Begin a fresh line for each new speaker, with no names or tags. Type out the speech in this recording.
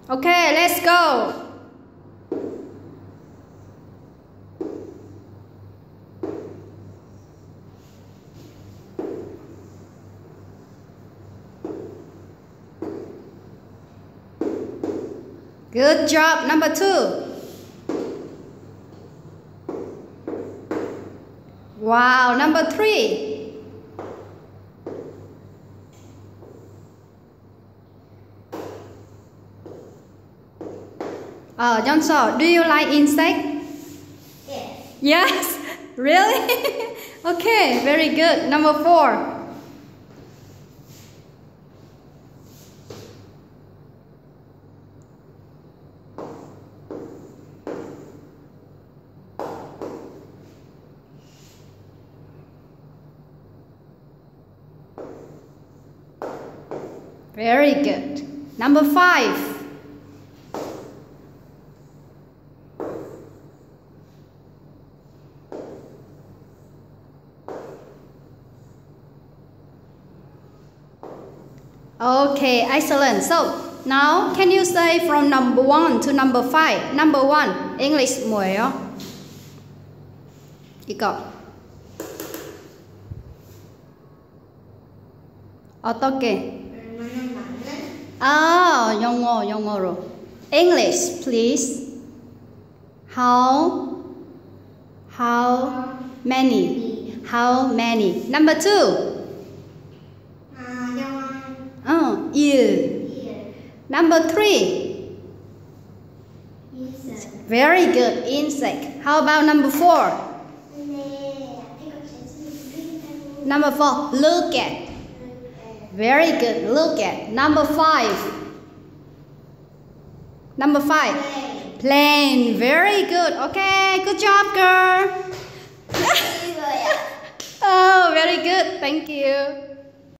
Okay, let's go. Good job. Number 2. Wow. Number 3. Johnson, do you like insect?
Yes.
Yes. Really? Okay, very good. Number 4. Very good. Number 5. Okay, excellent. So now can you say from number 1 to number 5? Number 1, English 뭐예요? 이거. 어떻게? 영어로. English, please. How many? How many? Number 2. Ear. Number 3.
Insect.
Very good. Insect. How about number 4? Number 4. Look at. Very good. Look at. Number 5. Number 5. Plane. Very good. Okay. Good job, girl. Oh, very good. Thank you.